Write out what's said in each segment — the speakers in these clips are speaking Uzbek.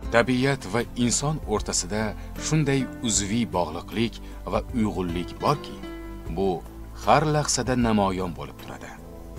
Tabiat va inson o'rtasida shunday uzviy bog'liqlik va uyg'unlik borki, bu har lahzada namoyon bo'lib turadi.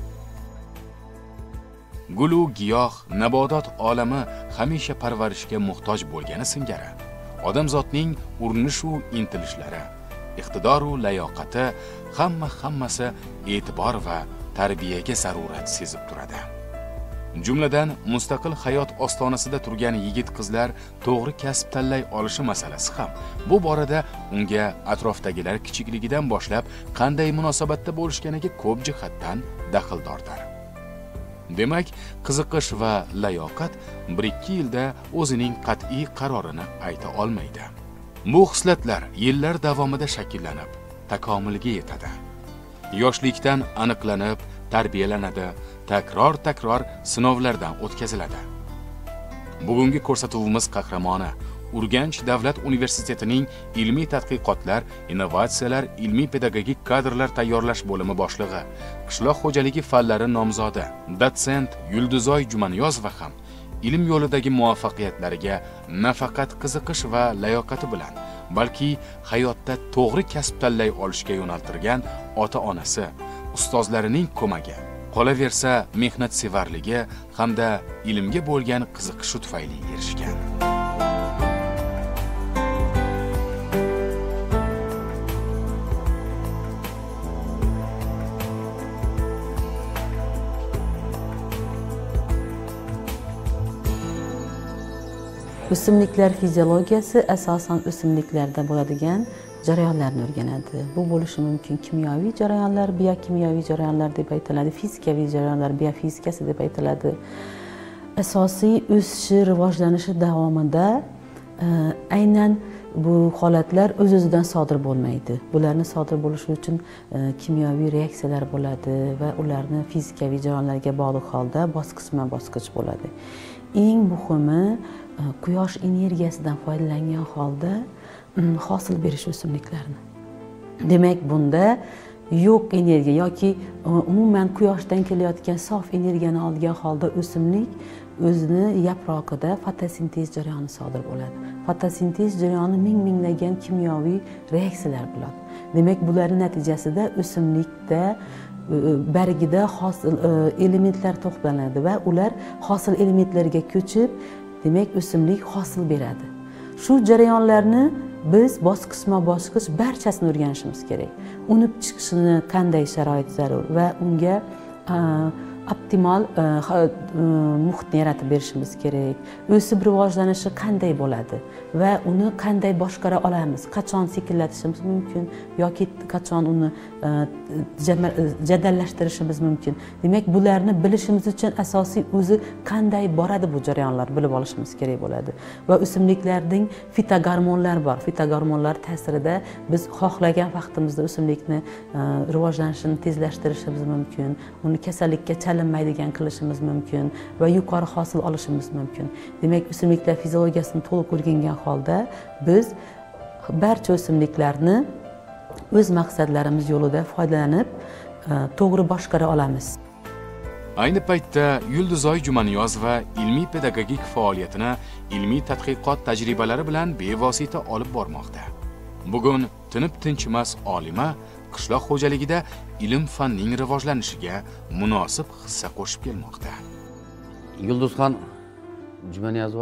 Gulu giyoh, nabodot olami hamisha parvarishga muhtoj bo'lgani singari, odamzotning urinish va intilishlari, iqtidor va layoqati hammasi e'tibor va tarbiyaga zarurat sezib turadi. Jumladan, mustaqil hayot ostonasida turgan yigit-qizlar to'g'ri kasb tanlay olishi masalasi ham bu borada unga atrofdagilar kichikligidan boshlab qanday munosabatda bo'lishganiga ko'p jihatdan daxldordir. Demak, qiziqish va layoqat 1-2 yilda o'zining qat'iy qarorini ayta olmaydi. Bu xislatlar yillar davomida shakllanib, takomilga yetadi. Yoshlikdan aniqlanib, tarbiyalanadi, takror sinovlardan o'tkaziladi. Bugungi ko'rsatuvimiz qahramoni Urganch davlat universitetining ilmiy tadqiqotlar, innovatsiyalar, ilmiy pedagogik kadrlar tayyorlash bo'limi boshlig'i, qishloq xo'jaligi fanlari nomzodi, dotsent Yulduzoy Jumaniyozova ham ilm yo'lidagi muvaffaqiyatlariga nafaqat qiziqish va layoqati bilan, balki hayotda to'g'ri kasb tanlay olishga yo'naltirgan ota-onasi, ustozlarining ko'magi, qolaversa mehnatsevarligi hamda ilmga bo'lgan qiziqishi tufayli erishgan. O'simliklar fiziologiyasi asosan o'simliklarda bo'ladigan jarayonlarni o'rganadi. Bu bo'lishi mumkin kimyoviy jarayonlar, biokimyoviy jarayonlar deb aytiladi, fizikaviy jarayonlar, biofizikasi deb aytiladi. Asosiy o'sishi, rivojlanishi davomida aynan bu holatlar o'z-o'zidan sodir bo'lmaydi. Bularni sodir bo'lishi uchun kimyoviy reaksiyalar bo'ladi va ularni fizikaviy jarayonlarga bog'liq holda bosqichma-bosqich bo'ladi. Eng muhimi quyosh energiyasidan foydalangan holda hosil berish o'simliklarni. Demak, bunda yo'q energiya yoki umuman quyoshdan kelayotgan sof energiyani olgan holda o'simlik o'zini yaprog'ida fotosintez jarayoni sodir bo'ladi. Fotosintez jarayoni ming-minglagan kimyoviy reaksiyalar bo'ladi. Demak, bularning natijasida o'simlikda bargida hosil elementlar to'planadi va ular hosil elementlariga ko'chib, demak, o'simlik hosil beradi. Shu jarayonlarni biz bosqichma-bosqich barchasini o'rganishimiz kerak. Unib chiqishini qanday sharoit zarur va unga optimal muhitni yaratib berishimiz kerak. O'sib rivojlanishi qanday bo'ladi va uni qanday boshqara olamiz? Qachon sekinlatishimiz mumkin yoki qachon uni jadallashtirishimiz mumkin? Demak, bularni bilishimiz uchun asosiy o'zi qanday boradi bu jarayonlar bilib olishimiz kerak bo'ladi. Va o'simliklarning fitogormonlar bor. Fitogormonlar ta'sirida biz xohlagan vaqtimizda o'simlikni rivojlanishini tezlashtirishimiz mumkin, uni kasallikka chalinmaydigan qilishimiz mumkin va yuqori hosil olishimiz mumkin. Demak, o'simliklar fiziologiyasini to'liq o'rgangan holda biz barcha o'simliklarni o'z maqsadlarimiz yo'lida foydalanib, to'g'ri boshqara olamiz. Ayni paytda Yulduzoy Jumaniyozova ilmiy pedagogik faoliyatini ilmiy tadqiqot tajribalari bilan bevosita olib bormoqda. Bugun tinib-tinchimas olima qishloq xo'jaligida ilm-fanning rivojlanishiga munosib hissa qo'shib kelmoqda. Yulduzxon Jumaniyozova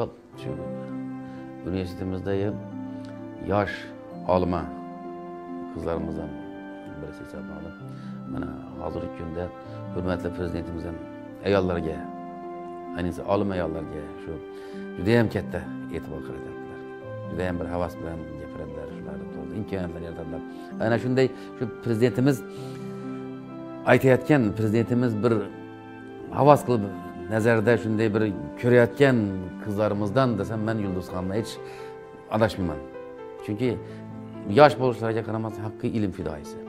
universitetimizdagi yosh olima qizlarimizdan birisi hisoblanadi. Mana hozirgi kunda hurmatli prezidentimizdan ayollarga, ayniqsa olim ayollarga shu juda ham katta e'tibor qaratyaptilar. Juda ham bir havas bilan gapiradilar, shularni to'g'ri imkoniyatlar yaratadilar. Ana shunday shu prezidentimiz aytayotgan, prezidentimiz bir havas qilib nazarda shunday bir ko'rayotgan qizlarimizdan desam, men Yulduzxonni hech adashmayman. Chunki yosh bo'lishlariga qaramasdan haqiqiy ilm fidoyisi.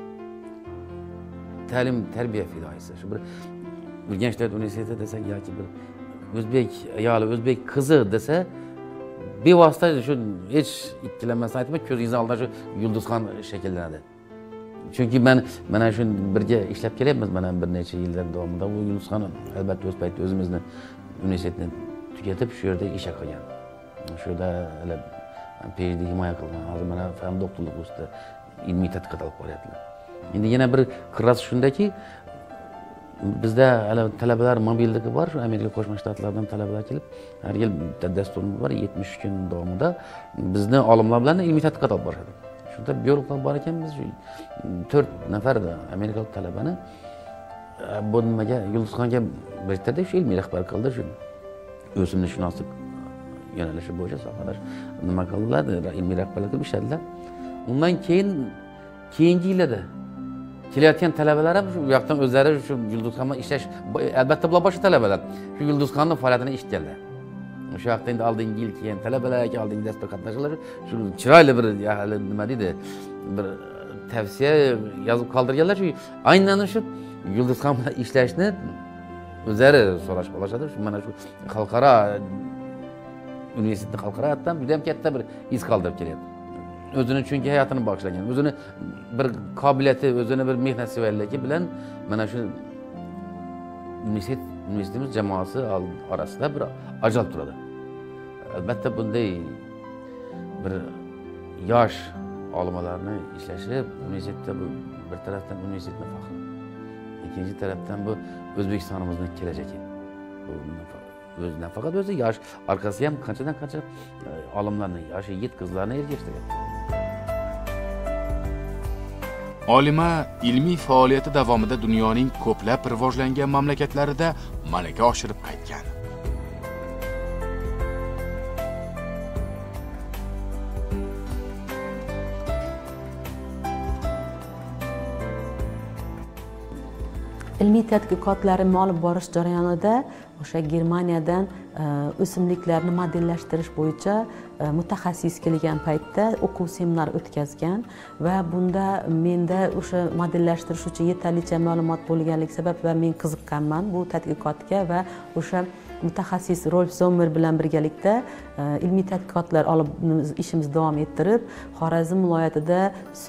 Ta'lim, tarbiya fidoyisi. Shu bir Urganch davlat universiteti desak yoki bir o'zbek ayoli, o'zbek qizi desa, bevosita shu hech ikkilanmasdan aytma, ko'zingizning oldida shu Yulduzxon shakllanadi. Chunki men mana shu birga ishlab kelyapmiz mana bir necha yillar davomida. Bu Yulduzxon albatta o'z paytida o'zimizni universitetni tugatib shu yerda ish qilgan. Shunda PhD himoya qilgan. Hozir mana fan doktorlik ustida ilmiy tadqiqot olib boryaptilar. Endi yana bir qirrasi shundaki, bizda hali talabalar mobilligi bor. Shu Amerika Qo'shma Shtatlaridan talabalar kelib, har yil dasturimiz bor, 70 kun davomida bizni olimlar bilan ilmiy tadqiqot olib boradi. Shunda biologlar bor ekan, biz 4 nafar amerikalik talabani bu nimaga Yulduzxonga Britaniyada shu ilmiy rahbar qildi, shu o'simlikshunoslik yo'nalishi bo'yicha sohada nima qildilar, ilmiy rahbarlik qilib ishladilar. Undan keyingi yillarda kelayotgan talabalar ham shu yoqdan o'zlari shu Yulduzxonda ishlash, albatta bular boshqa talabalar shu Yulduzxonning faoliyatini eshitganlar. O'sha vaqtda endi oldingi yil kelgan talabalarga oldingi darsda qatnashganlar shu chiroyli bir nima deydi, bir tavsiya yozib qoldirganlar, shu aynan shu Yulduzxon bilan ishlashni o'zlari so'rash bo'lishadi. Shu mana shu xalqaro universitetni xalqaro hayotdan juda ham katta bir iz qoldirib kelyapti. O'zini chunki hayotini bag'ishlagan, o'zini bir qobiliyati, o'zini bir mehnat sevarligi bilan mana shu universitetimiz jamoasi orasida bir ajralib turadi. Albatta bunday bir yosh olimlarni ishlashi universitetda bu bir tarafdan universitetning faxri, ikkinchi tarafdan bu O'zbekistonimizning kelajagi. Bu nafaqat o'zi yosh, orqasiga ham qanchadan qancha olimlarni, yosh yigit qizlarni ergashtirgan. Olima ilmiy faoliyati davomida dunyoning ko'plab rivojlangan mamlakatlarida malaka oshirib qaytgan. Ilmiy tadqiqotlarni olib borish jarayonida o'sha Germaniyadan o'simliklarni modellashtirish bo'yicha mutaxassis kelgan paytda o'quv seminar o'tkazgan va bunda menda o'sha modellashtirish uchun yetarlicha ma'lumot bo'lganligi sababli men qiziqqanman bu tadqiqotga va o'sha mutaxassis Rolf Sommer bilan birgalikda ilmiy tadqiqotlar olib ishimizni davom ettirib, Xorazm viloyatida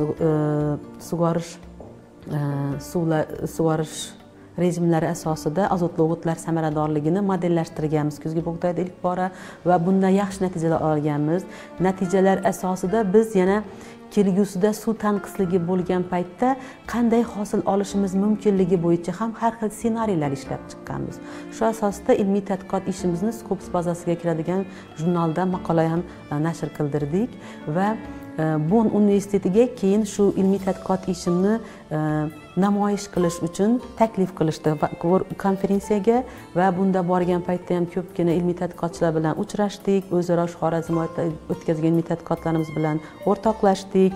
sug'orish rejimlari asosida azotli o'g'itlar samaradorligini modellashtirganmiz kuzgi bug'doyda ilk bora va bundan yaxshi natijalar olganmiz. Natijalar asosida biz yana kelgusida suv tanqisligi bo'lgan paytda qanday hosil olishimiz mumkinligi bo'yicha ham har xil ssenariylar ishlab chiqqanmiz. Shu asosda ilmiy tadqiqot ishimizni Scopus bazasiga kiradigan jurnalda maqola ham nashr qildirdik va Bonn universitetiga keyin shu ilmiy tadqiqot ishimni namoyish qilish uchun taklif qilishdi konferensiyaga va bunda borgan paytda ham ko'pgina ilmiy tadqiqotchilar bilan uchrashdik, o'zaro Xorazm viloyatida o'tkazgan ilmiy tadqiqotlarimiz bilan o'rtoqlashdik.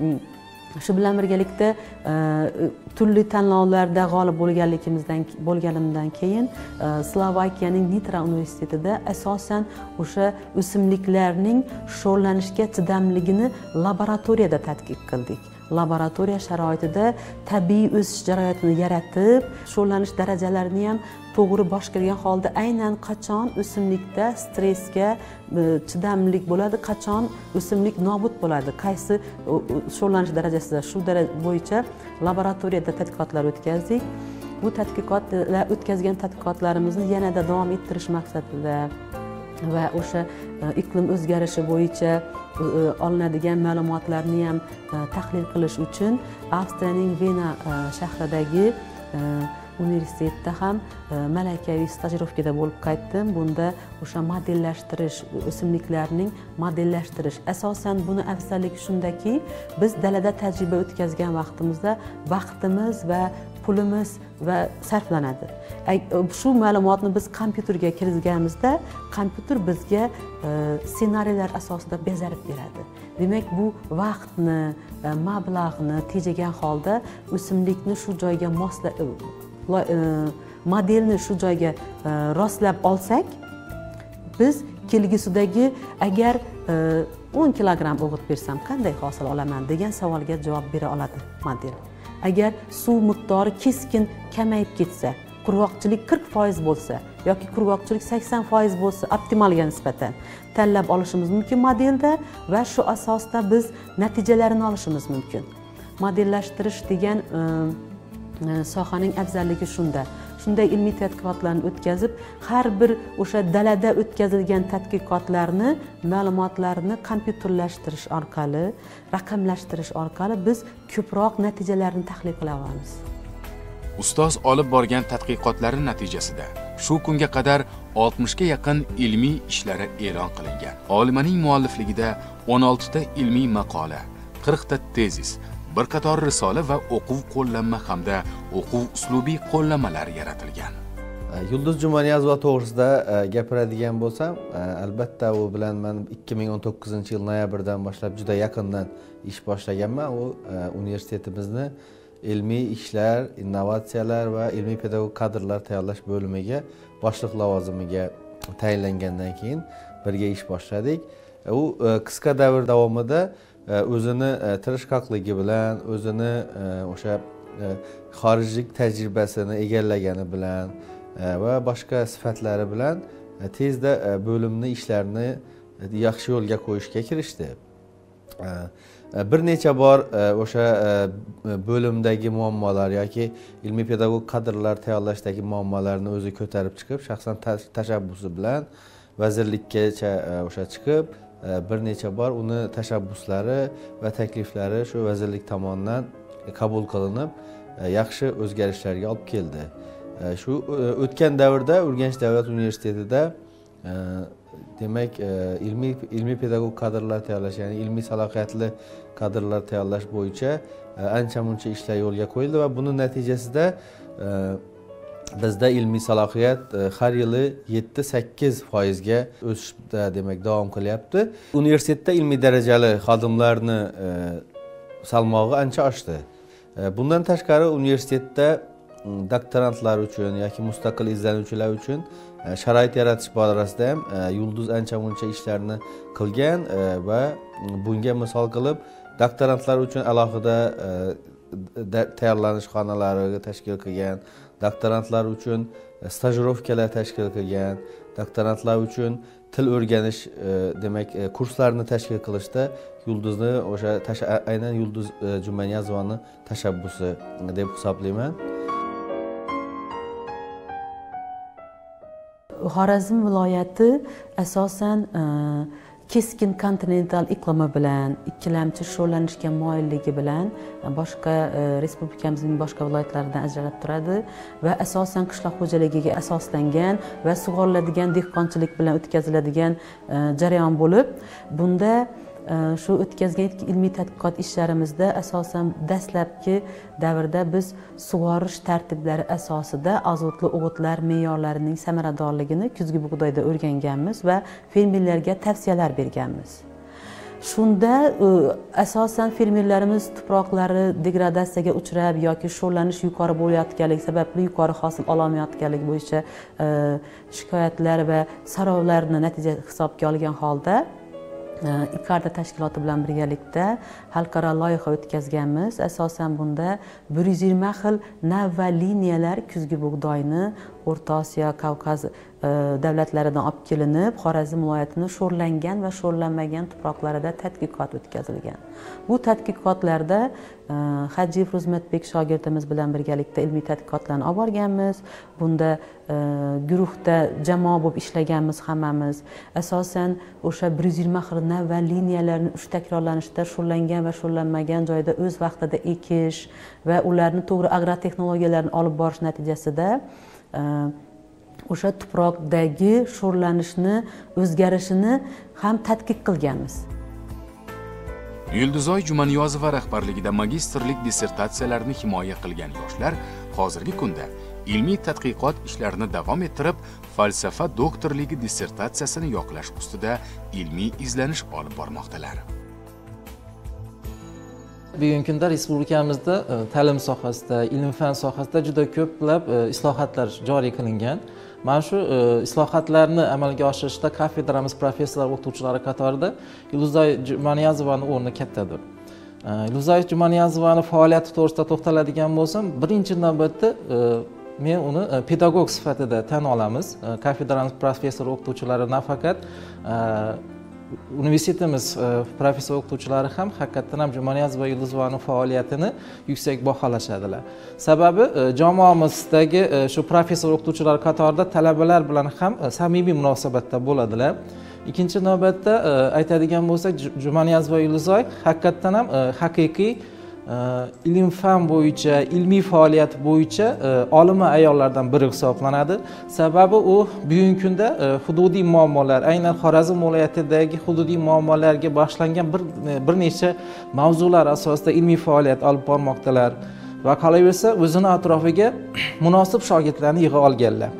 Shu bilan birgalikda turli tanlovlarda g'olib bo'lganimdan keyin Slovakiyaning Nitra universitetida asosan o'sha o'simliklarning sho'rlanishga chidamligini laboratoriyada tadqiq qildik. Laboratoriya sharoitida tabiiy o'sish jarayonini yaratib, sho'rlanish darajalarini ham to'g'ri boshqargan holda aynan qachon o'simlikda stressga chidamlik bo'ladi, qachon o'simlik nobud bo'ladi, qaysi sho'rlanish darajasida shu bo'yicha laboratoriyada tadqiqotlar o'tkazdik. Bu tadqiqotlar o'tkazgan tadqiqotlarimizni yanada davom ettirish maqsadida va o'sha iqlim o'zgarishi bo'yicha olinadigan ma'lumotlarni ham tahlil qilish uchun Avstriyaning Vena shahridagi universitetda ham malakaviy stajirovkada bo'lib qaytdim. Bunda o'sha modellashtirish, o'simliklarning modellashtirish. Asosan buni afzalligi shundaki, biz dalada tajriba o'tkazgan vaqtimizda vaqtimiz va pulimiz va sarflanadi. Shu ma'lumotni biz kompyuterga kirgizganimizda, kompyuter bizga ssenariylar asosida bajarib beradi. Demak, bu vaqtni, mablag'ni tejagan holda o'simlikni shu joyga modelni shu joyga rostlab olsak, biz kelgusidagi agar 10 kilogramm o'g'it bersam qanday hosil olaman degan savolga javob bera oladi model. Agar suv miqdori keskin kamayib ketsa, qurg'oqchilik 40% bo'lsa yoki qurg'oqchilik 80% bo'lsa, optimalga nisbatan tanlab olishimiz mumkin modelda va shu asosda biz natijalarini olishimiz mumkin. Modellashtirish degan sohaning afzalligi shunda. shunday ilmiy tadqiqotlarni o'tkazib, har bir o'sha dalada o'tkazilgan tadqiqotlarni, ma'lumotlarni kompyuterlashtirish orqali, raqamlashtirish orqali biz ko'proq natijalarni tahlil qila olamiz. Ustoz olib borgan tadqiqotlari natijasida shu kunga qadar 60 ga yaqin ilmiy ishlari e'lon qilingan. Olimaning muallifligida 16 ta ilmiy maqola, 40 ta tezis, bir qator risola va o'quv qo'llanma hamda o'quv uslubiy qo'llanmalar yaratilgan. Yulduz Jumaniyazova to'g'risida gapiradigan bo'lsam, albatta u bilan men 2019-yil noyabrdan boshlab juda yaqindan ish boshlaganman. U universitetimizni ilmiy ishlar, innovatsiyalar va ilmiy pedagog kadrlar tayyorlash bo'limiga boshliq lavozimiga tayinlangandan keyin birga ish boshladik. U qisqa davr davomida o'zini tirishqoqligi bilan, o'zini o'sha xorijlik tajribasini egallagani bilan va boshqa sifatlari bilan tezda bo'limni ishlarini yaxshi yo'lga qo'yishga kirishdi. Bir necha bor o'sha bo'limdagi muammolar yoki ilmiy pedagog kadrlar tayyorlashdagi muammolarni o'zi ko'tarib chiqib, shaxsan tashabbusi bilan vazirlikkacha o'sha chiqib, bir necha bor uni tashabbuslari va takliflari shu vazirlik tomonidan qabul qilinib, yaxshi o'zgarishlarga olib keldi. Shu o'tgan davrda Urganch davlat universitetida demak ilmiy pedagog kadrlar tayyorlash, ya'ni ilmiy salohiyatli kadrlar tayyorlash bo'yicha ancha-muncha ishlar yo'lga qo'yildi va buning natijasida bizda ilmiy salohiyat har yili 7-8% ga o'sishda demak davom qilyapti. Universitetda ilmiy darajali xodimlarni salmog'i ancha oshdi. Bundan tashqari universitetda doktorantlar uchun yoki mustaqil izlanuvchilar uchun sharoit yaratish borasida ham Yulduz ancha-muncha ishlarni qilgan va bunga misol qilib doktorantlar uchun alohida tayyorlanish xonalari tashkil qilgan, doktorantlar uchun stajirovkalar tashkil qilgan, doktorantlar uchun til o'rganish demak kurslarni tashkil qilishda Yulduzni o'sha aynan Yulduz Jumaniyazovani tashabbusi deb hisoblayman. Xorazm viloyati asosan keskin kontinental iqlimi bilan, ikkilamchi sho'rlanishga moyilligi bilan boshqa respublikamizning boshqa viloyatlaridan ajralib turadi va asosan qishloq xo'jaligiga asoslangan va sug'oriladigan dehqonchilik bilan o'tkaziladigan jarayon bo'lib, bunda shu o'tkazgan ilmiy tadqiqot ishlarimizda asosan dastlabki davrda biz sug'orish tartiblari asosida azotli o'g'itlar me'yorlarining samaradorligini kuzgi bug'doyda o'rganganmiz va fermerlarga tavsiyalar berganmiz. Shunda asosan fermerlarimiz tuproqlari degradatsiyaga uchrab yoki sho'rlanish yuqori bo'layotganligi sababli yuqori hosil ololmayotganligi bo'yicha shikoyatlar va so'rovlarni natija hisobga olgan holda IKARDA tashkiloti bilan birgalikda xalqaro loyiha o'tkazganmiz. Asosan bunda 120 xil nav va liniyalar kuzgi bug'doyni O'rta Osiyo, Kavkaz davlatlaridan olib kelinib, Xorazm viloyatining sho'rlangan va sho'rlanmagan tuproqlarida tadqiqot o'tkazilgan. Bu tadqiqotlarda Hajiyev Ro'zmatbek shogirdimiz bilan birgalikda ilmiy tadqiqotlarni olib borganmiz. Bunda guruhda jamoa bo'lib ishlaganmiz hammamiz. Asosan o'sha 120 xil nav va liniyalarni 3 takrorlanishda sho'rlangan va sho'rlanmagan joyda o'z vaqtida ekish va ularni to'g'ri agrotexnologiyalarni olib borish natijasida o'sha tuproqdagi sho'rlanishni o'zgarishini ham tadqiq qilganmiz. Yulduzoy Jumaniyozova rahbarligida magistrlik dissertatsiyalarini himoya qilgan yoshlar hozirgi kunda ilmiy tadqiqot ishlarini davom ettirib, falsafa doktorligi dissertatsiyasini yoqlash ustida ilmiy izlanish olib bormoqdalar. Bugungi kunda respublikamizda ta'lim sohasida, ilm-fan sohasida juda ko'plab islohotlar joriy qilingan. Mana shu islohotlarni amalga oshirishda kafedramiz professorlar, o'qituvchilari qatorida Yulduzoy Jumaniyazovaning o'rni kattadir. Yulduzoy Jumaniyazovaning faoliyati to'g'risida to'xtaladigan bo'lsam, birinchi navbatda men uni pedagog sifatida tan olamiz. Kafedramiz professor o'qituvchilari nafaqat universitetimiz professor o'qituvchilari ham haqiqatdan ham Jumaniyazova Yulduzovaning faoliyatini yuksak baholashadilar. Sababi jamoamizdagi shu professor o'qituvchilar qatorida talabalar bilan ham samimiy munosabatda bo'ladilar. Ikkinchi navbatda aytadigan bo'lsak, Jumaniyazova Yulduzoy haqiqatdan ham haqiqiy ilm-fan bo'yicha, ilmiy faoliyat bo'yicha olima ayollardan biri hisoblanadi. Sababi u bugungi kunda hududiy muammolar, aynan Xorazm viloyatidagi hududiy muammolarga bag'ishlangan bir necha mavzular asosida ilmiy faoliyat olib bormoqdalar va qolaversa o'zini atrofiga munosib shogirdlarni yig'a olganlar.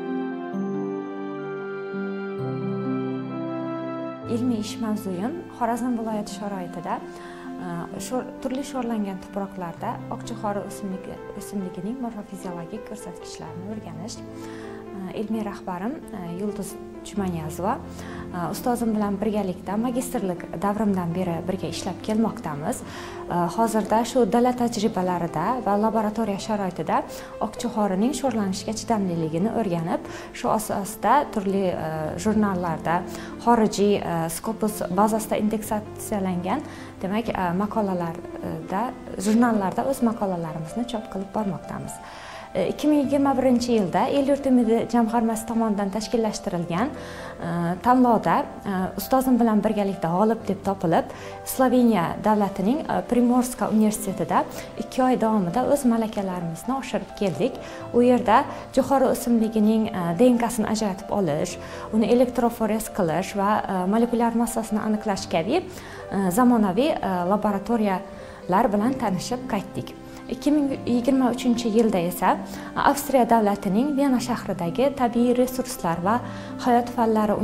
Ilmiy ish mavzuyim Xorazm viloyati sharoitida turli sho'rlangan tuproqlarda oqchixori o'simligining morfofiziologik ko'rsatkichlarini o'rganish. Ilmiy rahbarim Yulduz Jumaniyazova. Ustozim bilan birgalikda magistrlik davrimdan beri birga ishlab kelmoqdamiz. Hozirda shu dala tajribalarida va laboratoriya sharoitida oqchixorining sho'rlanishga chidamliligini o'rganib, shu asosda turli jurnallarda, xorijiy Scopus bazasida indeksatsiyalangan, demak, maqolalarda, jurnallarda o'z maqolalarimizni chop qilib bormoqdamiz. 2021-yilda El-yurt umidi jamg'armasi tomonidan tashkillashtirilgan tanlovda ustozim bilan birgalikda g'olib deb topilib, Sloveniya davlatining Primorska universitetida 2 oy davomida o'z malakalarimizni oshirib keldik. U yerda jo'xori o'simligining DNKsini ajratib olish, uni elektroforez qilish va molekulyar massasini aniqlash kabi zamonaviy laboratoriyalar bilan tanishib qaytdik. 2023-yilda esa Avstriya davlatining Vena shahridagi tabiiy resurslar va hayot fanlari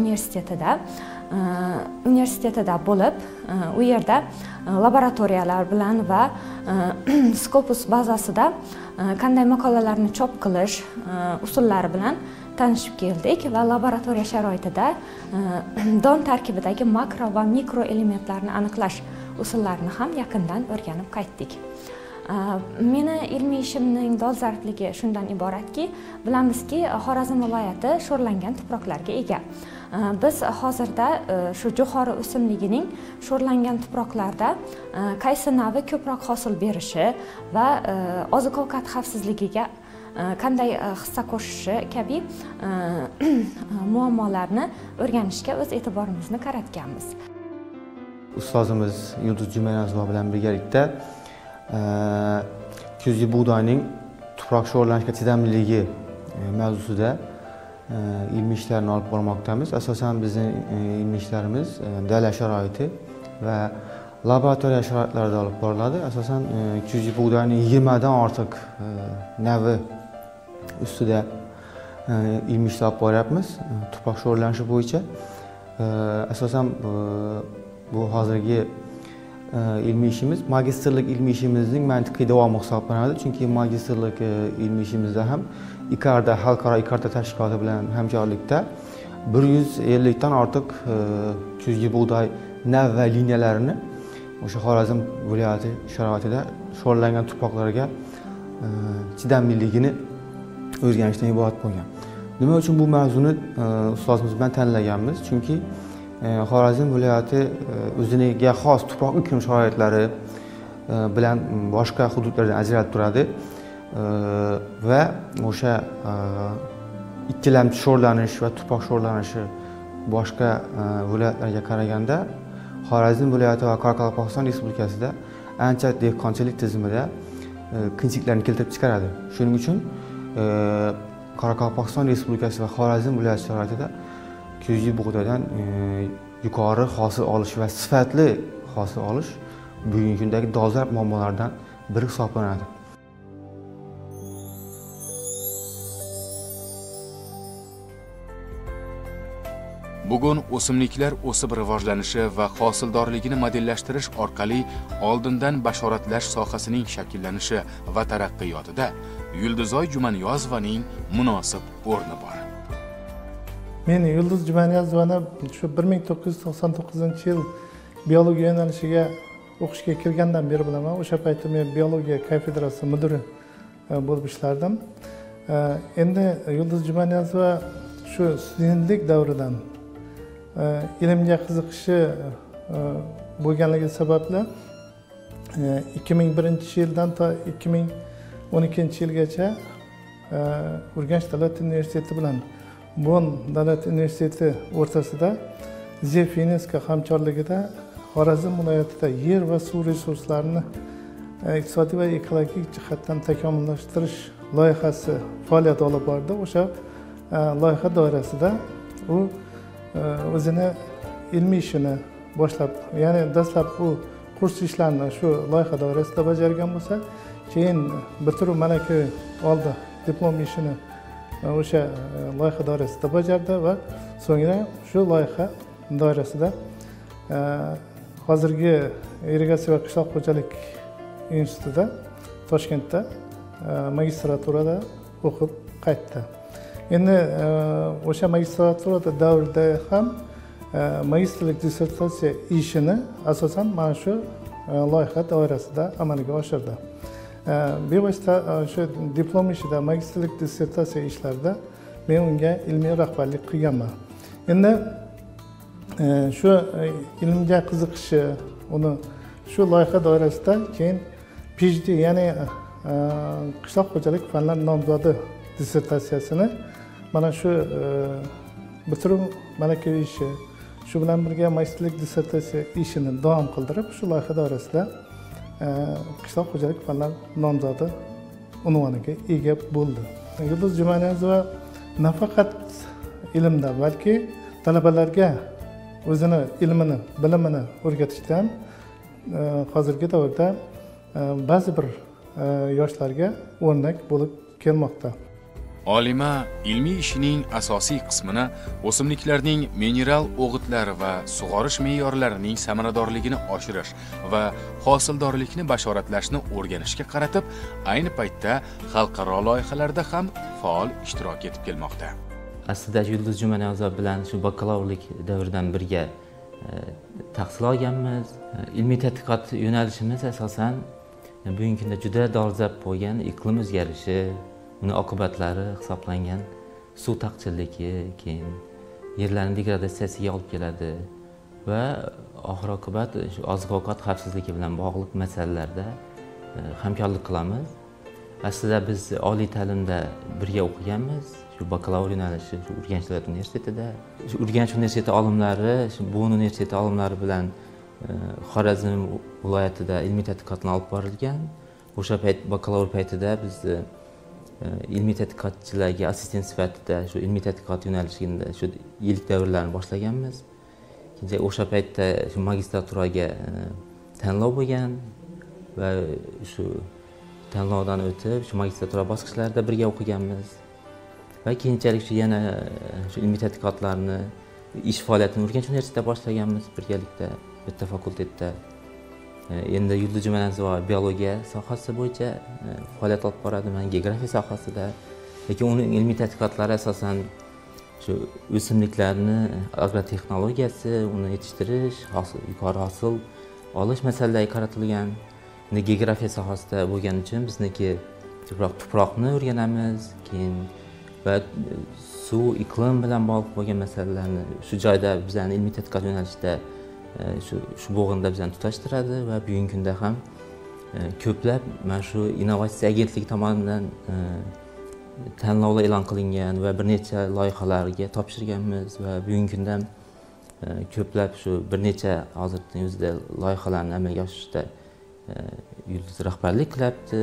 universitetida bo'lib, u yerda laboratoriyalar bilan va Scopus bazasida qanday maqolalarni chop qilish usullari bilan tanishib keldik va laboratoriya sharoitida don tarkibidagi makro va mikro elementlarni aniqlash usullarini ham yaqindan o'rganib qaytdik. Meni ilmiy ishimning dolzarbligi shundan iboratki, bilamizki, Xorazm viloyati sho'rlangan tuproqlarga ega. Biz hozirda shu jo'xori o'simligining sho'rlangan tuproqlarda qaysi navi ko'proq hosil berishi va oziq-ovqat xavfsizligiga qanday hissa qo'shishi kabi muammolarni o'rganishga o'z e'tiborimizni qaratganmiz. Ustozimiz Yulduz Jumaniyazova bilan birgalikda kuzgi bug'doyning tuproq sho'rlanishga chidamliligi mavzusida ilmiy ishlarni olib bormoqdamiz. Asosan bizning ilmiy ishlarimiz dala sharoiti va laboratoriya sharoitlarida olib boriladi. Asosan kuzgi bug'doyning 20 dan ortiq navi ustida ilmiy ishlar olib boryapmiz. Tuproq sho'rlanishi bo'yicha asosan bu hozirgi ilmiy ishimiz magistrlik ilmiy ishimizning mantiqiy davomi hisoblanadi. Chunki magistrlik ilmiy ishimizda ham ICARDA, xalqaro ICARDA tashkiloti bilan hamkorlikda 150 dan ortiq kuzgi bug'doy nav va liniyalarini o'sha Xorazm viloyati sharoitida sho'rlangan tuproqlarga chidamliligini o'rganishdan iborat bo'lgan. Nima uchun bu mavzuni ustozimiz bilan tanlaganmiz? Chunki Xorazm viloyati o'ziga xos tuproq iklim sharoitlari bilan boshqa hududlardan ajralib turadi va o'sha ikkilamchi sho'rlanish va tuproq sho'rlanishi boshqa viloyatlarga qaraganda Xorazm viloyati va Qoraqalpog'iston Respublikasida ancha dehqonchilik tizimida qiyinchiliklarni keltirib chiqaradi. Shuning uchun Qoraqalpog'iston Respublikasi va Xorazm viloyati sharoitida kuzgi bug'doydan yuqori hosil olish va sifatli hosil olish bugungi kundagi dolzarb muammolardan biri hisoblanadi. Bugun o'simliklar o'sib rivojlanishi va hosildorligini modellashtirish orqali oldindan bashoratlash sohasining shakllanishi va taraqqiyotida Yulduzoy Jumaniyozovaning munosib o'rni bor. Men Yulduz Jumaniyozovani shu 1999-yil biologiya yo'nalishiga o'qishga kirgandan beri bilaman. O'sha paytda men biologiya kafedrasi mudiri bo'lib ishlardim. Endi Yulduz Jumaniyozova shu studentlik davridan ilmga qiziqishi bo'lganligi sababli 2001-yildan to 2012-yilgacha Urganch davlat universiteti bilan Bon davlat universiteti o'rtasida ZEF UNESCO hamkorligida Xorazm viloyatida yer va suv resurslarini iqtisodiy va ekologik jihatdan takomillashtirish loyihasi faoliyat olib bordi. O'sha loyiha doirasida u o'zini ilmiy ishini boshlab, ya'ni dastlab u kurs ishlarini shu loyiha doirasida bajargan bo'lsa, keyin bitiruv malaka oldi, diplom ishini o'sha loyiha doirasida bajardi va so'ngra shu loyiha doirasida hozirgi irrigatsiya va qishloq xo'jalik institutida Toshkentda magistraturada o'qib qaytdi. Endi o'sha magistratura davrida ham magistrlik dissertatsiya ishini asosan mana shu loyiha doirasida amalga oshirdi. Bevosita shu diplom ishida, magistrlik dissertatsiya ishlarida men unga ilmiy rahbarlik qilganman. Endi shu ilmga qiziqishi, uni shu loyiha doirasida keyin PhD, ya'ni qishloq xo'jalik fanlari nomzodi dissertatsiyasini mana shu bitiruv malakaviy ishi, shu bilan birga magistrlik dissertatsiya ishini davom qildirib, shu loyiha doirasida qishloq xo'jalik fanlari nomzodi unvoniga ega bo'ldi. Yulduz Jumaniyazova nafaqat ilmda, balki talabalarga o'zini ilmini, bilimini o'rgatishdan hozirgi davrda ba'zi bir yoshlarga o'rnak bo'lib kelmoqda. Olima ilmiy ishining asosiy qismini o'simliklarning mineral o'g'itlari va sug'orish me'yorlarining samaradorligini oshirish va hosildorlikni bashoratlashni o'rganishga qaratib, ayni paytda xalqaro loyihalarda ham faol ishtirok etib kelmoqda. Aslida Yulduz Jumaniyazova bilan shu bakalavrlik davridan birga tahsil olganmiz. Ilmiy tadqiqot yo'nalishimiz asosan bugungi kunda juda dolzarb bo'lgan iqlim o'zgarishi, uni oqibatlari hisoblangan suv taqchilligi, keyin yerlarning degradatsiyasiga olib keladi va oxir oqibat shu oziq-ovqat xavfsizligi bilan bog'liq masalalarda hamkorlik qilamiz. Aslida biz oliy ta'limda birga o'qiganmiz. Shu bakalavr yo'nalishi shu Urganch davlat universitetida. Shu Urganch universiteti olimlari, shu Bon universiteti olimlari bilan Xorazm viloyatida ilmiy tadqiqotlar olib borilgan. O'sha payt bakalavr paytida biz ilmiy tadqiqotchilarga assistent sifatida shu ilmiy tadqiqot yo'nalishida shu yillik davrlarni boshlaganmiz. Keyin o'sha paytda shu magistraturaga tanlov bo'lgan va shu tanlovdan o'tib shu magistratura bosqichlarida birga o'qiganmiz. Va keyinchalik shu yana shu ilmiy tadqiqotlarni ish faoliyatini Urganch universitetida boshlaganmiz birgalikda, bitta fakultetda. Endi Yulduz Jumaniyazova biologiya sohasi bo'yicha faoliyat olib boradi, men geografiya sohasida. Lekin uning ilmiy tadqiqotlari asosan shu o'simliklarni agrotexnologiyasi, uni yetishtirish, yuqori hosil olish masalalariga qaratilgan. Endi geografiya sohasida bo'lgani uchun bizniki ko'proq tuproqni o'rganamiz, keyin va suv, iqlim bilan bog'liq bo'lgan masalalarni shu joyda bizning ilmiy tadqiqot yo'nalishida shu bo'g'inda bizani tutashtiradi va bugungi kunda ham ko'plab mana shu innovatsiya agentligi tomonidan tanlovlar e'lon qilingan va bir necha loyihalarga topshirganmiz va bugungi kunda ko'plab shu bir necha hozirning o'zida loyihalarni amalga oshirishda Yulduz rahbarlik qilyapti.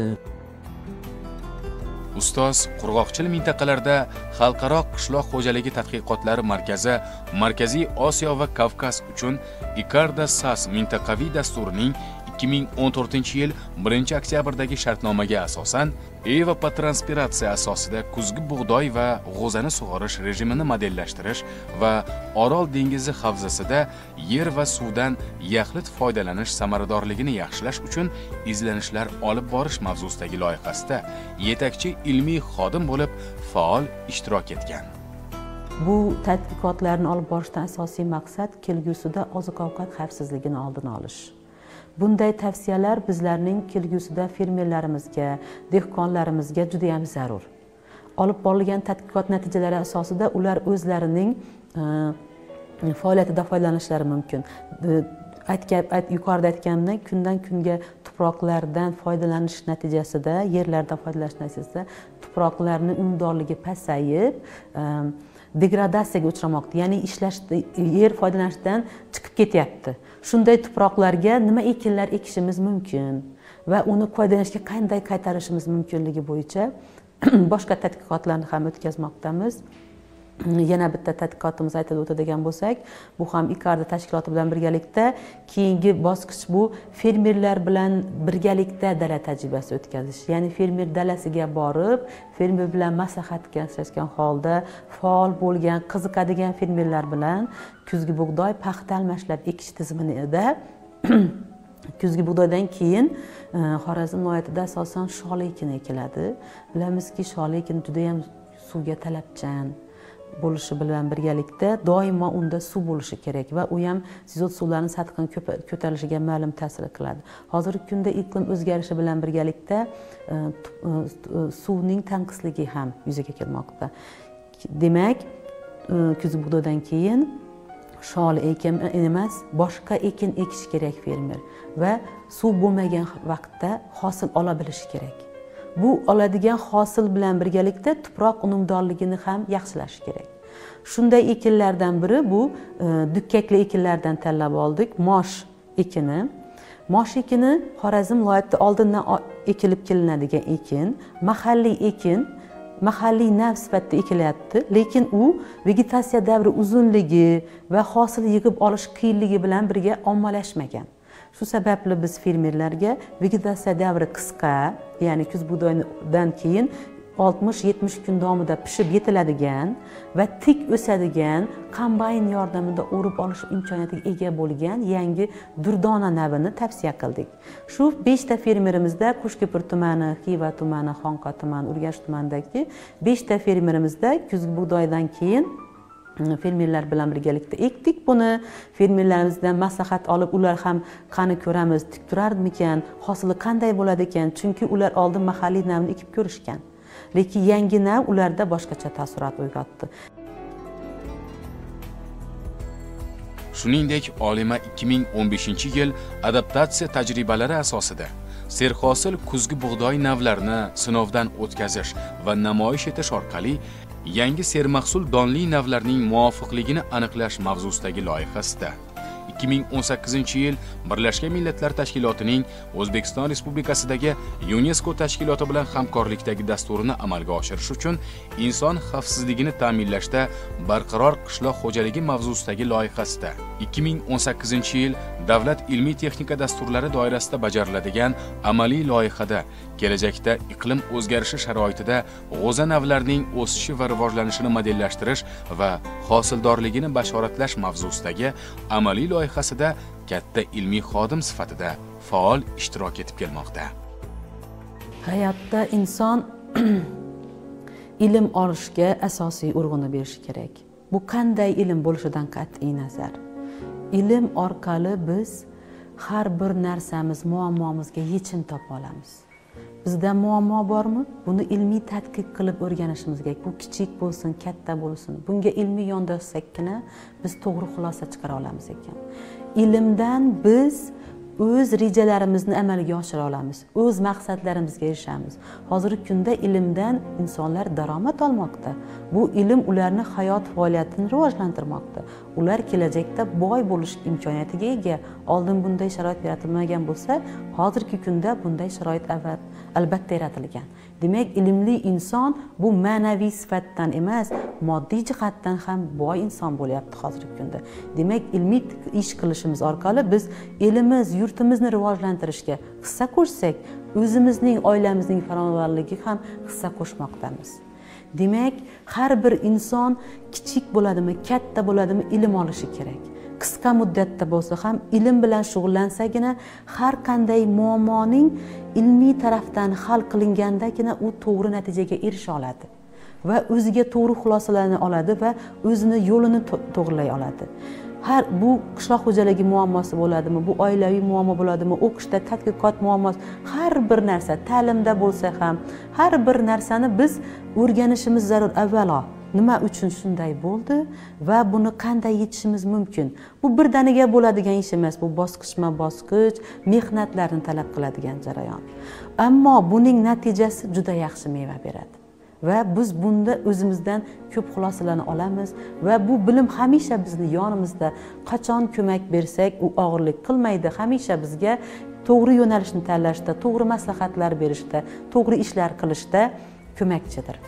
Ustoz qurg'oqchilik mintaqalarda Xalqaro qishloq xo'jaligi tadqiqotlari markazi Markaziy Osiyo va Kavkaz uchun Ikarda SAS mintaqaviy dasturining 2014-yil 1-oktyabrdagi shartnomaga asosan evapotranspiratsiya asosida kuzgi bug'doy va g'o'zani sug'orish rejimini modellashtirish va Orol dengizi havzasida yer va suvdan yaxlit foydalanish samaradorligini yaxshilash uchun izlanishlar olib borish mavzusidagi loyihasida yetakchi ilmiy xodim bo'lib faol ishtirok etgan. Bu tadqiqotlarni olib borishdan asosiy maqsad kelgusida oziq-ovqat xavfsizligini oldini olish. Bunday tavsiyalar bizlarning kelgusida fermerlarimizga, dehqonlarimizga juda ham zarur. Olib borilgan tadqiqot natijalari asosida ular o'zlarining faoliyatida foydalanishlari mumkin. Yuqorida aytganimdek, kundan kunga tuproqlardan foydalanish natijasida, yerlardan foydalanish natijasida tuproqlarning unumdorligi pasayib, degradatsiyaga uchramoqda, ya'ni yer foydalanishdan chiqib ketyapti. Shunday tuproqlarga nima ekinlar ekishimiz mumkin va uni foydalanishga qanday qaytarishimiz mumkinligi bo'yicha boshqa tadqiqotlarni ham o'tkazmoqdamiz. Yana bitta tadqiqotimiz aytib o'tadigan bo'lsak, bu ham ICARD tashkiloti bilan birgalikda keyingi bosqich bu fermerlar bilan birgalikda dala tajribasi o'tkazish. Ya'ni fermer dalasiga borib, fermer bilan maslahatlashgan holda faol bo'lgan, qiziqadigan fermerlar bilan kuzgi bug'doy, paxta almashlab ekish tizimida kuzgi bug'doydan keyin Xorazm viloyatida asosan sholi ekini ekiladi. Bilamizki, sholi ekin juda ham suvga talabchan bo'lishi bilan birgalikda doimo unda suv bo'lishi kerak va u ham sizot suvlarning sathining ko'tarilishiga ma'lum ta'sir qiladi. Hozirgi kunda iqlim o'zgarishi bilan birgalikda suvning tanqisligi ham yuzaga kelmoqda. Demak, kuzgi bug'doydan keyin sholi ekin emas, boshqa ekin ekish kerak fermer va suv bo'lmagan vaqtda hosil ola bilishi kerak. Bu oladigan hosil bilan birgalikda tuproq unumdorligini ham yaxshilash kerak. Shunday ekinlardan biri bu dukkakli ekinlardan tanlab oldik. Mosh ekini. Mosh ekini Xorazm viloyatida oldindan ekilib kelinadigan ekin, mahalliy ekin, mahalliy nav sifatida ekilyapti, lekin u vegetatsiya davri uzunligi va hosil yig'ib olish qiyinligi bilan birga ommalashmagan. Shu sababli biz fermerlarga vegetatsiya davri qisqa, ya'ni kuz bug'doydan keyin 60-70 kun davomida pishib yetiladigan va tik o'sadigan kombayn yordamida o'rib olish imkoniyatiga ega bo'lgan yangi durdona navini tavsiya qildik. Shu 5 ta fermerimizda Qo'shko'pir tumani, Xiva tumani, Xonqa tumani, Urganch tumanidagi 5 ta fermerimizda kuzgi bug'doydan keyin fermerlar bilan birgalikda ekdik buni. Fermerlarimizdan maslahat olib, ular ham qani ko'ramiz, tik turarmikan, hosili qanday bo'ladi ekan, chunki ular oldin mahalliy navni ekib ko'rishgan. Lekin yangi nav ularda boshqacha taassurot uyg'otdi. Shuningdek, olima 2015-yil adaptatsiya tajribalari asosida serhosil kuzgi bug'doy navlarini sinovdan o'tkazish va namoyish etish orqali yangi sermahsul donli navlarning muvofiqligini aniqlash mavzusidagi loyihasida 2018-yil Birlashgan Millatlar Tashkilotining O'zbekiston Respublikasidagi UNESCO tashkiloti bilan hamkorlikdagi dasturini amalga oshirish uchun inson xavfsizligini ta'minlashda barqaror qishloq xo'jaligi mavzusidagi loyihasida 2018-yil Davlat ilmiy-texnika dasturlari doirasida bajariladigan amaliy loyihada kelajakda iqlim o'zgarishi sharoitida g'o'za navlarining o'sishi va rivojlanishini modellashtirish va hosildorligini bashoratlash mavzusidagi amaliy loyihasida katta ilmiy xodim sifatida faol ishtirok etib kelmoqda. Hayotda inson ilm olishga asosiy urg'uni berishi kerak. Bu qanday ilm bo'lishidan qat'iy nazar. Ilm orqali biz har bir narsamiz, muammomizga yechim topa olamiz. Bizda muammo bormi? Buni ilmiy tadqiq qilib o'rganishimiz kerak. Bu kichik bo'lsin, katta bo'lsin. Bunga ilmiy yondashsakgina biz to'g'ri xulosa chiqara olamiz ekan. Ilmdan biz o'z rejalarimizni amalga oshira olamiz. O'z maqsadlarimizga erishamiz. Hozirgi kunda ilmdan insonlar daromad olmoqda. Bu ilm ularni hayot faoliyatini rivojlantirmoqda. Ular kelajakda boy bo'lish imkoniyatiga ega. Oldin bunday sharoit yaratilmagan bo'lsa, hozirgi kunda bunday sharoit albatta yaratilgan. Demak, ilmli inson bu ma'naviy sifatdan emas, moddiy jihatdan ham boy inson bo'lyapti hozirgi kunda. Demak, ilmiy ish qilishimiz orqali biz elimiz, yurtimizni rivojlantirishga hissa qo'shsak, o'zimizning, oilamizning farovonligiga ham hissa qo'shmoqdamiz. Demak, har bir inson kichik bo'ladimi, katta bo'ladimi ilm olishi kerak. Qisqa muddatda bo'lsa ham ilm bilan shug'ullansagina har qanday muammoning ilmiy tarafdan hal qilingandagina u to'g'ri natijaga erisha oladi va o'ziga to'g'ri xulosalarni oladi va o'zini yo'lini to'g'rilay oladi. Har bu qishloq xo'jaligi muammosi bo'ladimi, bu oilaviy muammo bo'ladimi, o'qishda tadqiqot muammosi, har bir narsa ta'limda bo'lsa ham har bir narsani biz o'rganishimiz zarur avvalo. nima uchun shunday bo'ldi va buni qanday yechishimiz mumkin? Bu birdaniga bo'ladigan ish emas, bu bosqichma-bosqich mehnatlarni talab qiladigan jarayon. Ammo buning natijasi juda yaxshi meva beradi. Va biz bunda o'zimizdan ko'p xulosalarni olamiz va bu bilim hamisha bizni yonimizda, qachon ko'mak bersak u og'irlik qilmaydi, hamisha bizga to'g'ri yo'nalishni tanlashda, to'g'ri maslahatlar berishda, to'g'ri ishlar qilishda ko'makchidir.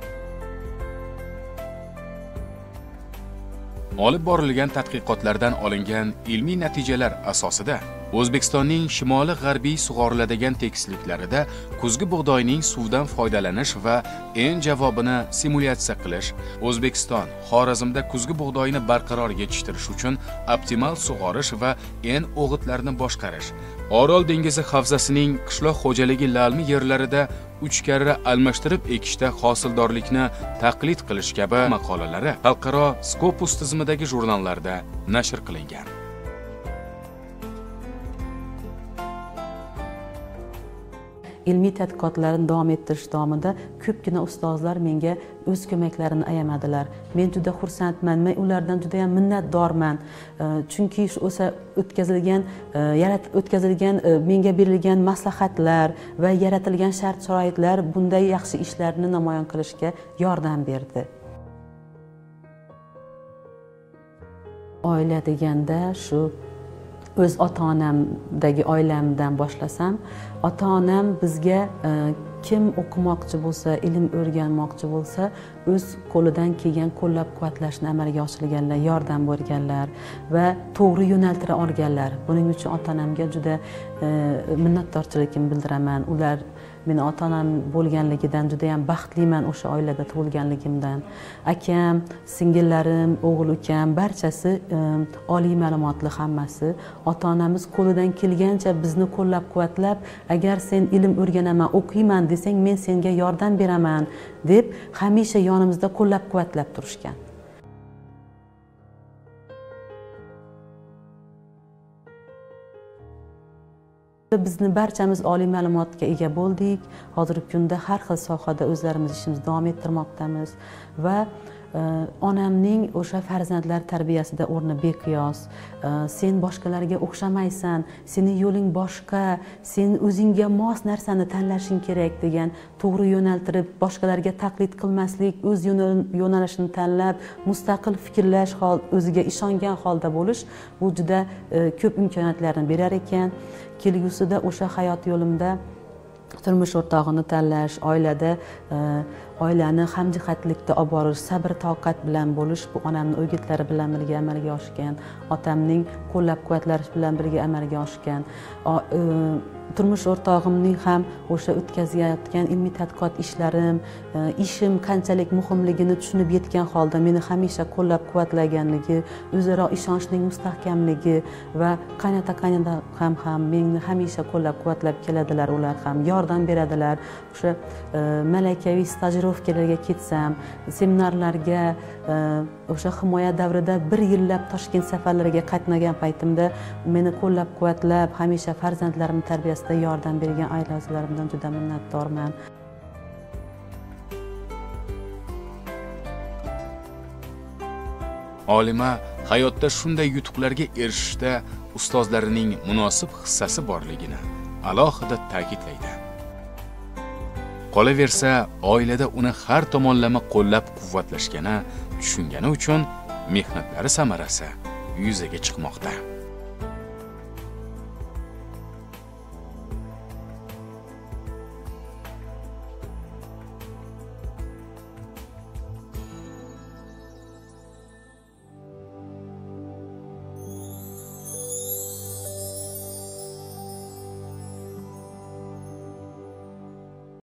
Olib borilgan tadqiqotlardan olingan ilmiy natijalar asosida O'zbekistonning shimoli-g'arbiy sug'oriladigan tekisliklarida kuzgi bug'doyning suvdan foydalanish va en javobini simulyatsiya qilish, O'zbekiston Xorazmda kuzgi bug'doyni barqaror yetishtirish uchun optimal sug'orish va en o'g'itlarni boshqarish, Orol dengizi havzasining qishloq xo'jaligi lalmi yerlarida 3 karra almashtirib ekishda hosildorlikni taqlid qilish kabi maqolalari xalqaro Scopus tizimidagi jurnallarda nashr qilingan. Ilmiy tadqiqotlarni davom ettirish davomida ko'pgina ustozlar menga o'z ko'maklarini ayamadilar. Men juda xursandman, men ulardan juda ham minnatdorman. Chunki o'sha o'tkazilgan menga berilgan maslahatlar va yaratilgan shart-sharoitlar bunday yaxshi ishlarni namoyon qilishga yordam berdi. Oila deganda shu o'z ota-onamdagi oilamdan boshlasam, ota-onam bizga kim o'qimoqchi bo'lsa, ilm o'rganmoqchi bo'lsa, o'z qo'lidan kelgan qo'llab-quvvatlashni amalga oshirganlar, yordam berganlar va to'g'ri yo'naltira olganlar. Buning uchun ota-onamga juda minnatdorchiligimni bildiraman. Ular meni ota-onam bo'lganligidan juda ham baxtliman, o'sha oilada tug'ilganligimdan. Akam, singillarim, o'g'il ukam barchasi oliy ma'lumotli hammasi. Ota-onamiz qo'lidan kelgancha bizni qo'llab-quvvatlab, agar sen ilm o'rganaman, o'qiyman desang, men senga yordam beraman deb hamisha yonimizda qo'llab-quvvatlab turishgan. Bizni barchamiz oliy ma'lumotga ega bo'ldik. Hozirgi kunda har xil sohada o'zlarimiz ishimizni davom ettirmoqdamiz va onamning o'sha farzandlar tarbiyasida o'rni beqiyos. Sen boshqalarga o'xshamaysan, sening yo'ling boshqa, sen o'zingga mos narsani tanlashing kerak degan to'g'ri yo'naltirib, boshqalarga taqlid qilmaslik, o'z yo'nalishini tanlab, mustaqil fikrlash, o'ziga ishongan holda bo'lish bu juda ko'p imkoniyatlarni berar ekan. Kelgusida o'sha hayot yo'limda turmush o'rtog'ini tanlash, oilada oilani hamjihatlikda olib borish, sabr toqat bilan bo'lish bu onamning o'gitlari bilan birga amalga oshgan, otamning qo'llab-quvvatlash bilan birga amalga oshgan. Turmush o'rtog'imning ham o'sha o'tkazayotgan ilmiy tadqiqot ishlarim, ishim qanchalik muhimligini tushunib yetgan holda meni hamisha qo'llab-quvvatlaganligi, o'zaro ishonchning mustahkamligi va qaynota ham meni hamisha qo'llab-quvvatlab keladilar, ular ham yordam beradilar. O'sha malakaviy stajirovkalarga ketsam, seminarlarga, o'sha himoya davrida 1 yillab Toshkent safarlariga qatnagan paytimda meni qo'llab-quvvatlab, hamisha farzandlarimni tarbiyasida yordam bergan oila a'zolarimdan juda minnatdorman. Olima hayotda shunday yutuqlarga erishishda ustozlarining munosib hissasi borligini alohida ta'kidlaydi. Qolaversa, oilada uni har tomonlama qo'llab-quvvatlashgani, tushungani uchun mehnatlari samarasi yuzaga chiqmoqda.